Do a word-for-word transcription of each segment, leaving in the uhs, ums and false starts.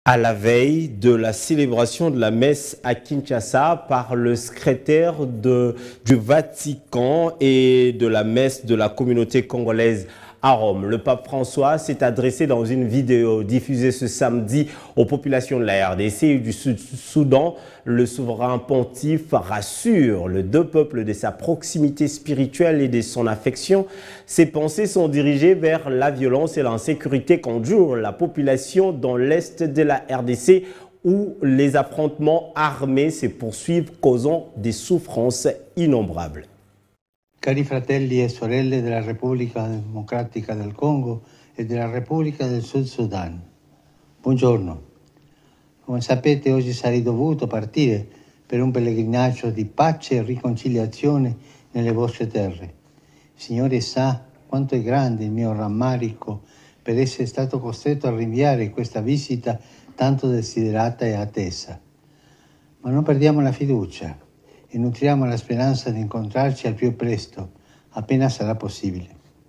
À la veille de la célébration de la messe à Kinshasa par le secrétaire de, du Vatican et de la messe de la communauté congolaise à Rome, le pape François s'est adressé dans une vidéo diffusée ce samedi aux populations de la R D C et du Sud-Soudan. Le souverain pontife rassure le deux peuples de sa proximité spirituelle et de son affection. Ses pensées sont dirigées vers la violence et l'insécurité qu'endure la population dans l'est de la R D C où les affrontements armés se poursuivent, causant des souffrances innombrables. Cari fratelli e sorelle della Repubblica Democratica del Congo e della Repubblica del Sud Sudan, buongiorno. Come sapete, oggi sarei dovuto partire per un pellegrinaggio di pace e riconciliazione nelle vostre terre. Il Signore sa quanto è grande il mio rammarico per essere stato costretto a rinviare questa visita tanto desiderata e attesa. Ma non perdiamo la fiducia e nutriamo la speranza di incontrarci al più presto, appena sarà possibile.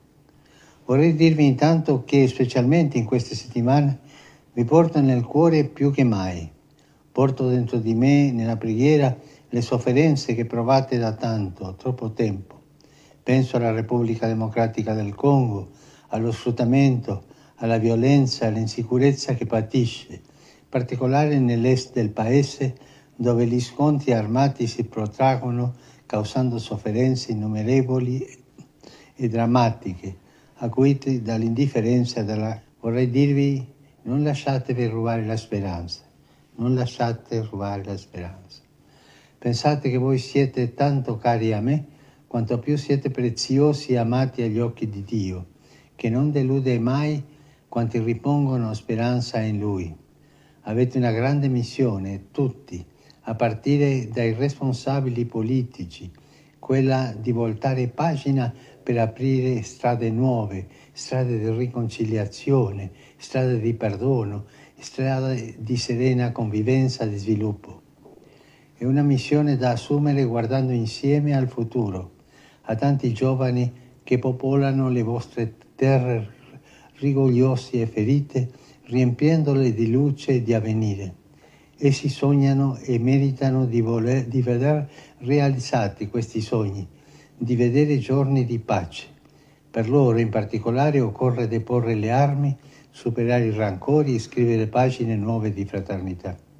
Vorrei dirvi intanto che, specialmente in queste settimane, vi porto nel cuore più che mai. Porto dentro di me, nella preghiera, le sofferenze che provate da tanto, troppo tempo. Penso alla Repubblica Democratica del Congo, allo sfruttamento, alla violenza e all'insicurezza che patisce, in particolare nell'est del paese, dove gli scontri armati si protraggono causando sofferenze innumerevoli e drammatiche, acuite dall'indifferenza della... Vorrei dirvi, non lasciatevi rubare la speranza, non lasciate rubare la speranza. Pensate che voi siete tanto cari a me, quanto più siete preziosi e amati agli occhi di Dio, che non delude mai quanti ripongono speranza in Lui. Avete una grande missione, tutti, a partire dai responsabili politici, quella di voltare pagina per aprire strade nuove, strade di riconciliazione, strade di perdono, strade di serena convivenza e di sviluppo. È una missione da assumere guardando insieme al futuro, a tanti giovani che popolano le vostre terre rigogliosi e ferite, riempiendole di luce e di avvenire. Essi sognano e meritano di, voler, di veder realizzati questi sogni, di vedere giorni di pace. Per loro in particolare occorre deporre le armi, superare i rancori e scrivere pagine nuove di fraternità.